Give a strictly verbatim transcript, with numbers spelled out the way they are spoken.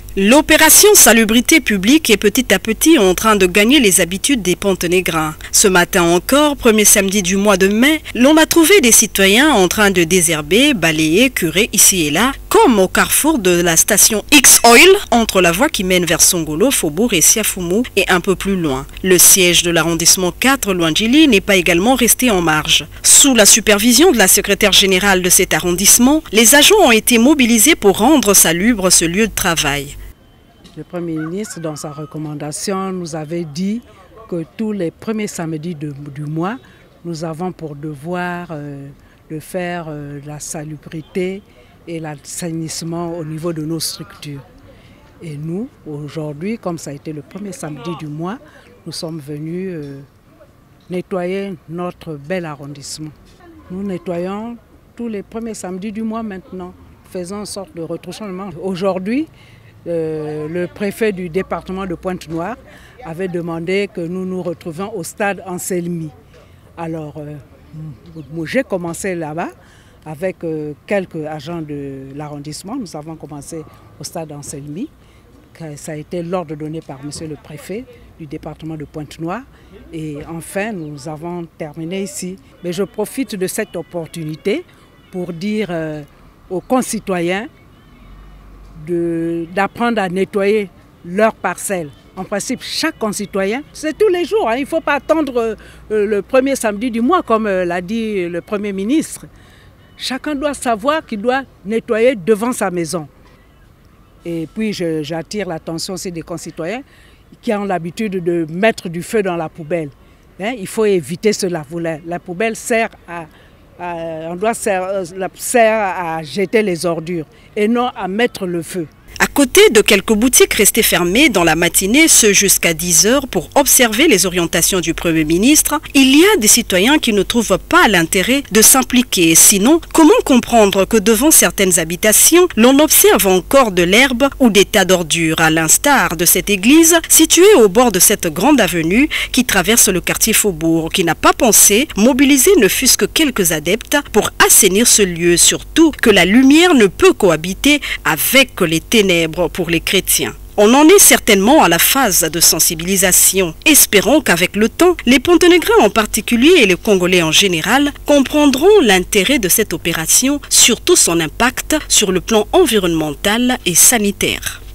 L'opération salubrité publique est petit à petit en train de gagner les habitudes des Pontenégrins. Ce matin encore, premier samedi du mois de mai, l'on a trouvé des citoyens en train de désherber, balayer, curer ici et là, comme au carrefour de la station X-Oil, entre la voie qui mène vers Songolo, Faubourg et Siafoumou et un peu plus loin. Le siège de l'arrondissement quatre, Luandjili, n'est pas également resté en marge. Sous la supervision de la secrétaire générale de cet arrondissement, les agents ont été mobilisés pour rendre salubre ce lieu de travail. Le Premier ministre, dans sa recommandation, nous avait dit que tous les premiers samedis de, du mois, nous avons pour devoir euh, de faire euh, la salubrité et l'assainissement au niveau de nos structures. Et nous, aujourd'hui, comme ça a été le premier samedi du mois, nous sommes venus euh, nettoyer notre bel arrondissement. Nous nettoyons tous les premiers samedis du mois maintenant, faisant une sorte de retroussement. Aujourd'hui, Euh, le préfet du département de Pointe-Noire avait demandé que nous nous retrouvions au stade Anselmi. Alors, euh, j'ai commencé là-bas avec euh, quelques agents de l'arrondissement. Nous avons commencé au stade Anselmi. Ça a été l'ordre donné par monsieur le préfet du département de Pointe-Noire. Et enfin, nous avons terminé ici. Mais je profite de cette opportunité pour dire euh, aux concitoyens d'apprendre à nettoyer leurs parcelles. En principe, chaque concitoyen, c'est tous les jours. Hein, il ne faut pas attendre euh, le premier samedi du mois, comme euh, l'a dit le Premier ministre. Chacun doit savoir qu'il doit nettoyer devant sa maison. Et puis, j'attire l'attention aussi des concitoyens qui ont l'habitude de mettre du feu dans la poubelle. Hein, il faut éviter cela. La poubelle sert à... Euh, on doit sert, sert à jeter les ordures et non à mettre le feu. À côté de quelques boutiques restées fermées dans la matinée, ce jusqu'à dix heures, pour observer les orientations du Premier ministre, il y a des citoyens qui ne trouvent pas l'intérêt de s'impliquer. Sinon, comment comprendre que devant certaines habitations, l'on observe encore de l'herbe ou des tas d'ordures, à l'instar de cette église située au bord de cette grande avenue qui traverse le quartier Faubourg, qui n'a pas pensé mobiliser ne fût-ce que quelques adeptes pour assainir ce lieu, surtout que la lumière ne peut cohabiter avec les ténèbres pour les chrétiens. On en est certainement à la phase de sensibilisation. Espérons qu'avec le temps, les Pontenégrins en particulier et les Congolais en général comprendront l'intérêt de cette opération, surtout son impact sur le plan environnemental et sanitaire.